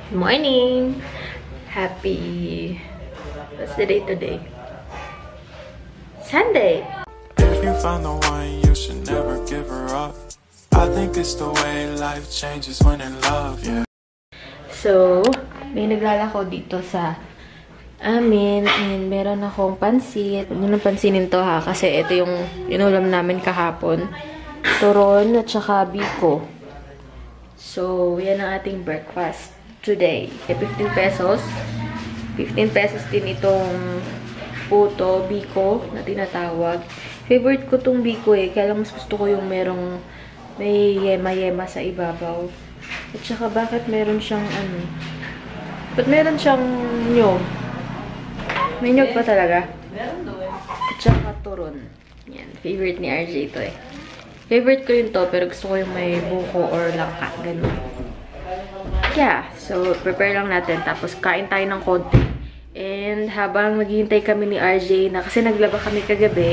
Good morning! Happy... What's the day today? Sunday! If you find the one, you should never give her up. I think it's the way life changes when in love, yeah. So, may naglalako dito sa amin and meron akong pansit. Huwag nyo nang pansinin to ha, kasi ito yung inulam namin kahapon. Turon at saka biko. So, yan ang ating breakfast today. 15 pesos. 15 pesos din itong puto, biko na tinatawag. Favorite ko tong biko eh. Kaya lang mas gusto ko yung may yema-yema sa ibabaw. At saka bakit meron siyang ba't meron siyang nyog? May nyog pa talaga? Meron doon. At saka turon. Yan. Favorite ni RJ ito eh. Favorite ko yun to, pero gusto ko yung may buko or langka. Ganun. Yeah. So, prepare lang natin. Tapos, kain tayo ng konti. And, habang naghihintay kami ni RJ na kasi naglaba kami kagabi.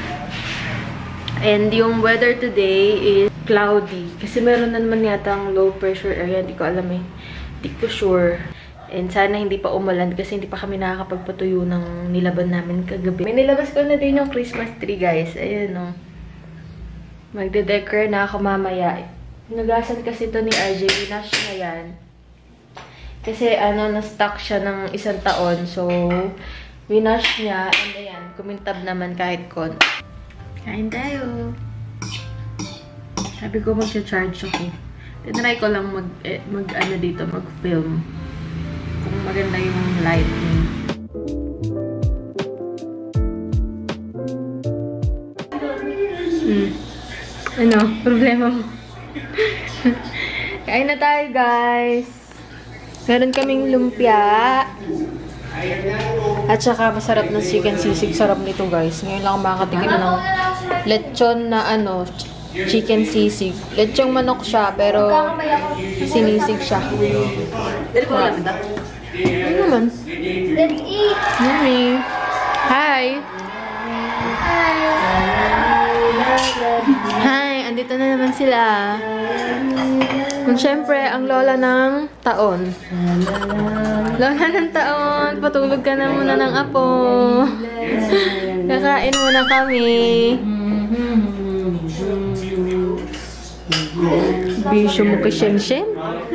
And, yung weather today is cloudy. Kasi meron na naman yatang low pressure area. Hindi ko alam eh. Hindi ko sure. And sana hindi pa umulan kasi hindi pa kami nakakapagpatuyo ng nilaban namin kagabi. May nilabas ko na din yung Christmas tree, guys. Ayan, no. Magde-decor na ako mamaya. Nagasan kasi ito ni RJ. Winash na yan. Kasi, na-stock siya ng 1 taon. So, winash niya. And ayan, kumintab naman kahit kon. Kain tayo. Sabi ko mag-charge ako. Tinry ko lang mag-film. Kung maganda yung lighting. Ano? Problema mo? Kain na tayo, guys. Meron kaming lumpia. At saka masarap na chicken sisig. Sarap nito, guys. Ngayon lang makakatikim ng lechon na chicken sisig. Lechong manok siya, pero sinisig siya. Dali ko lang ito. Ano naman? Let's eat! Yummy! Hi! Hi! Andito na naman sila. Kung syempre, ang lola ng taon. Lola ng taon, patulog ka na muna ng apo. Kakain muna kami. Bisyo mo kay Shen-Shen?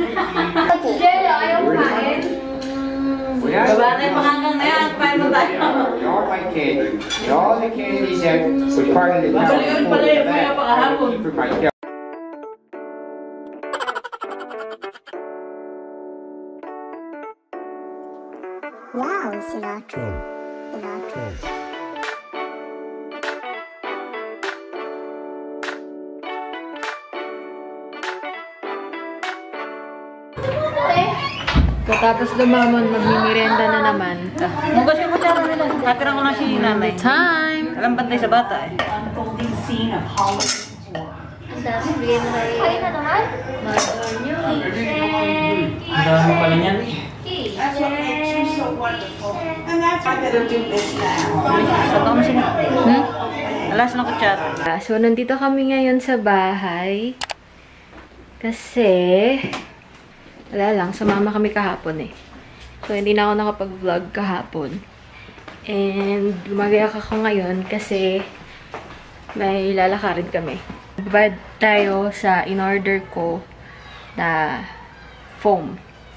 Ayaw kumain. Baba na yung pangangang na yan. Paano tayo? All my candy. All the candies that was part of the Babaliwan pala yung kuya pakahapon. for myself. Wow, cilantro. Cilantro. Tapos lumamon, magmimerienda na naman. Mugas yung kutsara nila. Natira ko na si nanay. Time! Alam bantay sa bata eh. Kain na naman? Ang dami pala niyan. Sa tao mo sila. Alas ng kutsara. So, nandito kami ngayon sa bahay. Kasi, wala lang, sumama kami kahapon eh. So, hindi na ako nakapag-vlog kahapon. And, gumagayak ako ngayon kasi may lalakarin kami. Bad tayo sa in-order ko na foam.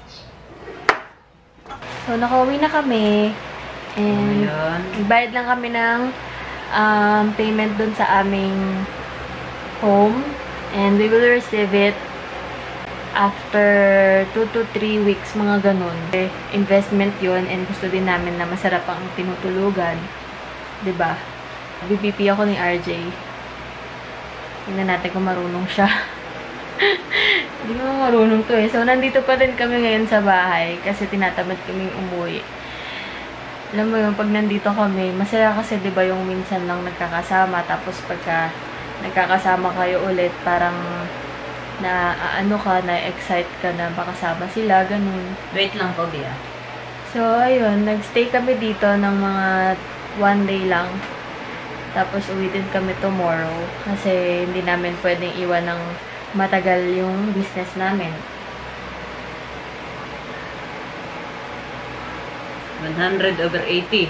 So, nakauwi na kami. And, bayad lang kami ng payment dun sa aming home. And we will receive it after 2 to 3 weeks, mga ganun. Investment yun, and gusto din namin na masarap ang tinutulugan. Diba? BBP ako ni RJ. Tingnan natin kung marunong siya. Hindi mo marunong to eh. So, nandito pa rin kami ngayon sa bahay kasi tinatamad kaming umuwi. Alam mo yun, pag nandito kami, masaya kasi diba yung minsan lang nagkakasama, tapos pagka nagkakasama kayo ulit, parang na-excite ka na makasama sila, ganun. Wait lang po, Bia. So, ayun, nagstay kami dito ng mga 1 day lang. Tapos, uwi din kami tomorrow. Kasi, hindi namin pwedeng iwan ng matagal yung business namin. 100/80.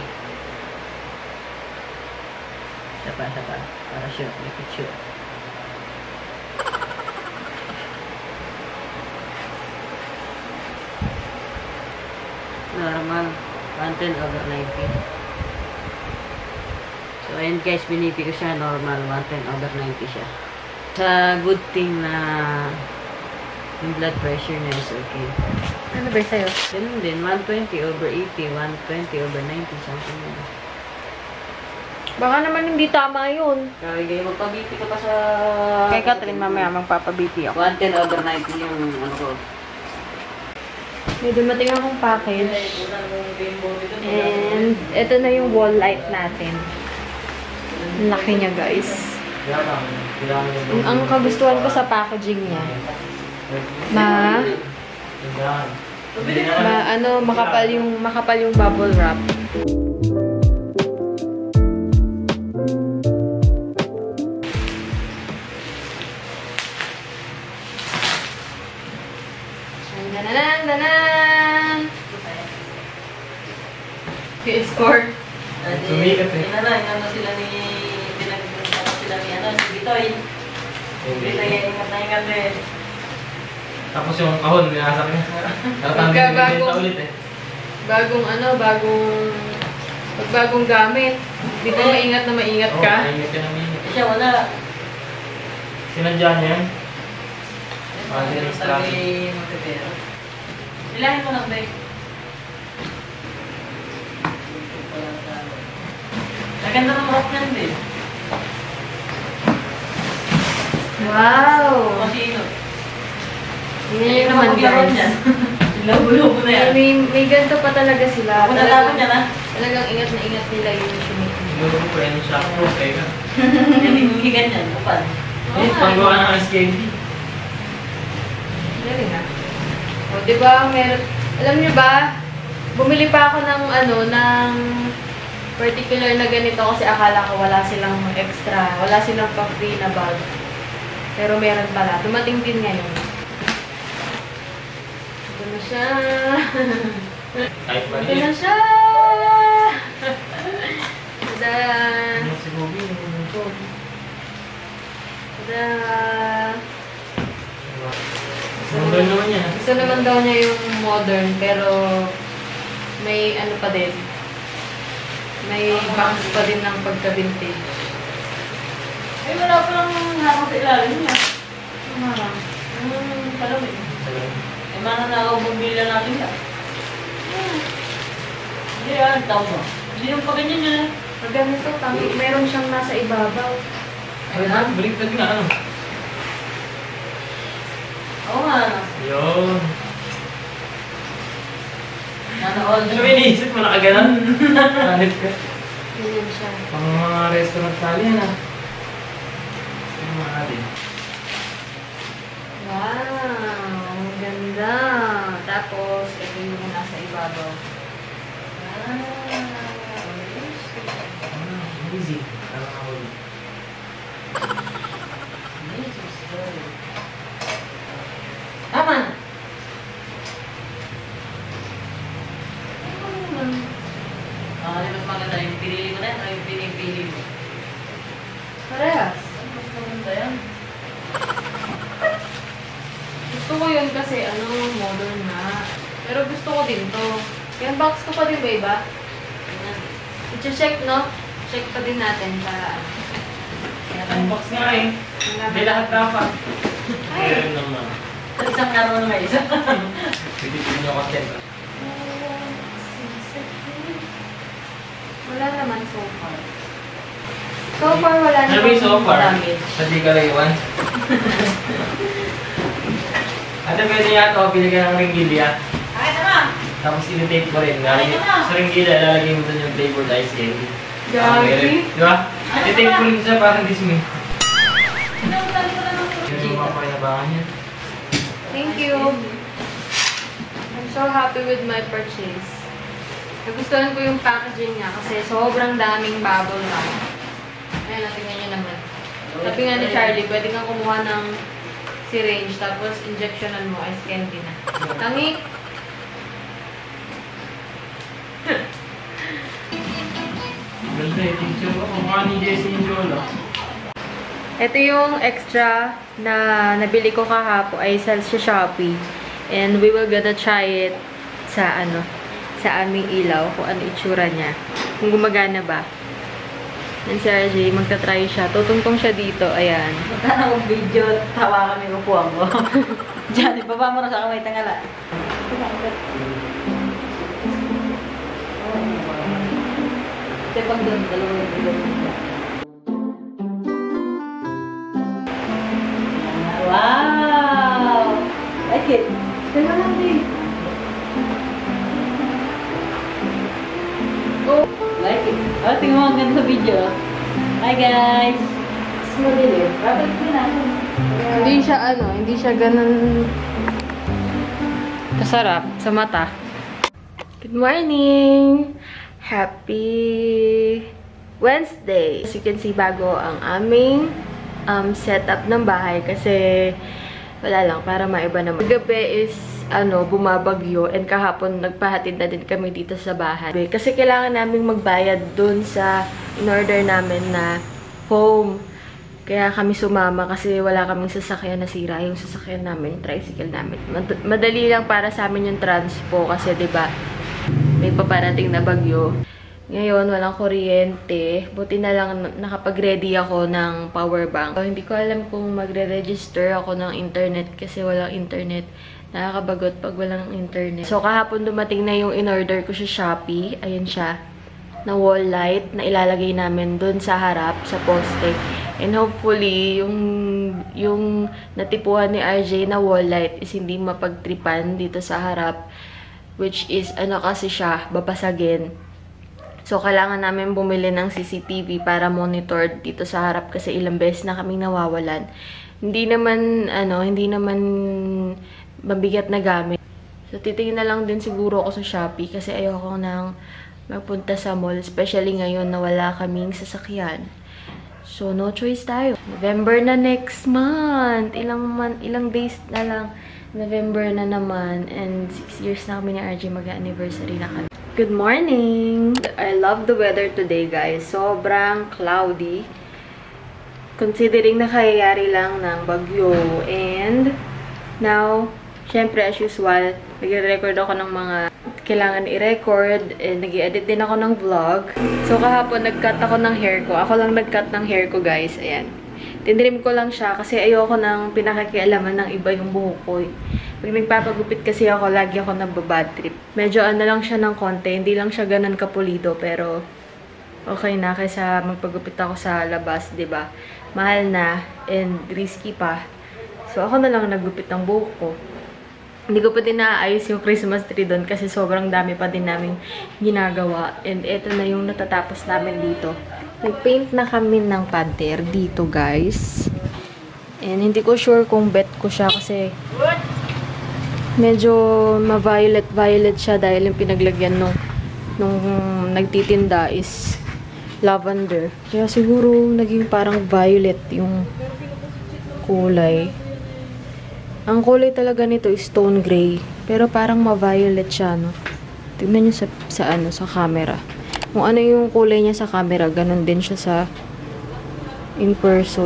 Isa pa. Para sure. Make it sure. Normal. 110/90. So, ayan guys, biniti ko siya normal. 110/90 siya. Sa good thing na yung blood pressure niya is okay. Ano ba sa'yo? Ganun din, 120/80, 120/90, something like that. Baka naman hindi tama yun. Kaya magpabiti ko pa sa... Kay Catherine, mamaya magpapabiti ako. 110/90 yung ano ko. May dumating akong package. And ito na yung wall light natin. Ang laki niya, guys. Ang kagustuhan ko sa packaging niya, makapal yung bubble wrap. Danan! Score. Sumikat eh. Inano sila ni... Pinag-ingat sila ni ano, si Bitoy. Bitoy, ingat eh. Tapos yung kahon, binasak niya. Pagka ulit eh. bagong gamit. Dito maingat na maingat ka. Oo, maingat ka na maingat. Siya wala. Sinadya niya yan. Meron talaga magpipero. Ilahin mo lang, babe. Maganda ng rock yan, babe. Wow! Masino. Yan yung naman, guys. Labo-labo na yan. May ganito pa talaga sila. Kung nalaman niya na. Talagang ingat na ingat nila yung shumate. Siguro po yan siya. Okay ka. Yan, hindi ganyan. Upan. Eh, panggawa ng SKD. Galing ha. O, diba, alam niyo ba, bumili pa ako ng particular na ganito kasi akala ko wala silang extra, wala silang pa-free na bag. Pero meron pala. Dumating din ngayon. Ito na siya. Kahit Ito na maliit. siya. Tada! Ano si Bobby? Tada! Modern naman yan. Gusto naman daw niya yung modern, pero may ano pa din. May box pa din ng pagka-vintage. Ay, wala pa lang harap sa ilalim niya. Ang harang. Palawin. Eh, mana na ako bumili natin siya. Hindi yan, tao mo. Hindi yung paganyan niya. Pag ganito, meron siyang nasa ibabaw. Ay, baliktad nga ano. Oo nga, ano. Yun. Nana-all. Ano ba iniisip mo? Nakaganan? Hanip ka. Ganyan siya. Pang mga restaurant tali yan ah. Ano mga natin? Wow! Ang ganda! Tapos, ito yung nasa ibabaw. Easy. Tama ako. Tama. Mas maganda yung pinili mo na yan o yung pinipili mo? Parehas. Mas maganda yan. Gusto ko yun kasi, modern na. Pero gusto ko din to. Yung box ko pa din ba iba? I-check, no? Check pa din natin para Unbox nga eh. Hindi lahat dapat. Meron naman. Sa isang araw na may isa. Pipipin nyo kasi. wala naman so far. So far, wala Ano ba yung so far? damage. Sa di kalayuan? Ate, pwede yata ako pili ka ng ringgilya. Ay, tama! Tapos in-tape mo rin. Ay, tama! Sa ringgilya, lalagay mo doon yung flavored ice candy. Gagi. Di ba? I-tape mo rin siya parang dismay. Pinagtali ko na ng Yung mga pakinabangan niya. Thank you. I'm so happy with my purchase. Nagustuhan ko yung packaging niya kasi sobrang daming bubble wrap. Ayan, tingnan niyo naman. Sabi nga ni Charlie, pwede kang kumuha ng syringe tapos injectionan mo ice candy na. Tangi! eh. Picture ko kung ni Jessie yung lola. Ito yung extra na nabili ko kahapon ay sa Shopee. And we will gonna try it sa sa aming ilaw kung ano itsura niya. Kung gumagana ba. And si RJ, magta-try siya. Tutungtong siya dito. Ayan. Punta na akong video, tawa kami upuan ko. Diyan, ibaba mo na sa kamay tangala. Kasi pag doon, dalawang ilong siya. Wow! Like it. Tingnan lang din. Oh, like it. Oh, tingnan mo ang ganda sa video. Hi guys! Small din eh. Rapid ko na. Hindi siya ganun kasarap sa mata. Good morning! Happy Wednesday! As you can see, bago ang aming setup ng bahay kasi wala lang, para maiba naman. Gabi is, bumabagyo and kahapon nagpahatid na din kami dito sa bahay. Kasi kailangan naming magbayad dun sa in-order namin na foam. Kaya kami sumama kasi wala kaming sasakyan, nasira yung sasakyan namin, tricycle namin. Madali lang para sa amin yung transpo kasi 'di ba may paparating na bagyo. Ngayon, walang kuryente. Buti na lang nakapag-ready ako ng power bank. Hindi ko alam kung magre-register ako ng internet kasi walang internet. Nakakabagot pag walang internet. So, kahapon dumating na yung in-order ko sa Shopee. Ayan siya. Na wall light na ilalagay namin dun sa harap, sa poste. And hopefully, yung natipuhan ni RJ na wall light is hindi mapagtripan dito sa harap. Which is, kasi siya, babasagin. So, kailangan namin bumili ng CCTV para monitor dito sa harap kasi ilang beses na kaming nawawalan. Hindi naman mabigat na gamit. So, titingin na lang din siguro ako sa Shopee kasi ayoko nang magpunta sa mall, especially ngayon na wala kaming sasakyan. So, no choice tayo. November na next month. Ilang days na lang. November na naman. And 6 years na kami ni RJ, mag-anniversary na kami. Good morning! I love the weather today, guys. Sobrang cloudy. Considering na kayayari lang ng bagyo. And now, syempre, as usual, nag-record ako ng mga kailangan i-record. And nag-edit din ako ng vlog. So, kahapon, nag-cut ako ng hair ko. Ako lang nag-cut ng hair ko, guys. Ayan. Tinrim ko lang siya kasi ayoko nang pinakakialaman ng iba yung buhok ko. Pag nagpapagupit kasi ako, lagi ako nagbabad trip. Medyo lang siya ng konti. Hindi lang siya ganun kapulido, pero okay na kaysa magpagupit ako sa labas, 'di ba? Mahal na and risky pa. So ako na lang naggupit ng buhok ko. Hindi ko pa din naayos yung Christmas tree doon kasi sobrang dami pa din naming ginagawa. And eto na yung natatapos namin dito. Nag-paint na kami ng pader dito, guys. And hindi ko sure kung bet ko siya kasi medyo ma-violet siya dahil yung pinaglagyan nung nagtitinda is lavender. Kaya siguro naging parang violet yung kulay. Ang kulay talaga nito is stone gray. Pero parang ma-violet siya, no? Tignan nyo sa camera. Kung ano yung kulay niya sa camera, ganun din siya sa in person.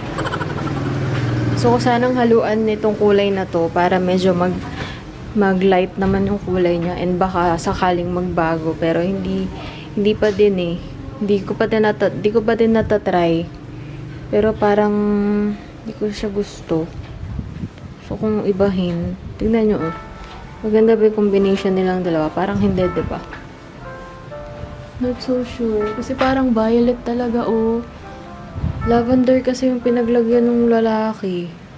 So, sanang haluan nitong kulay na to para medyo mag-light naman yung kulay niya and baka sakaling magbago. Pero hindi pa din eh. Hindi ko pa din natatry. Pero parang hindi ko siya gusto. So, kung ibahin, tignan nyo oh. Maganda ba yung combination nilang dalawa? Parang hindi, diba? Not so sure. Kasi parang violet talaga, oh. Lavender kasi yung pinaglagyan ng lalaki.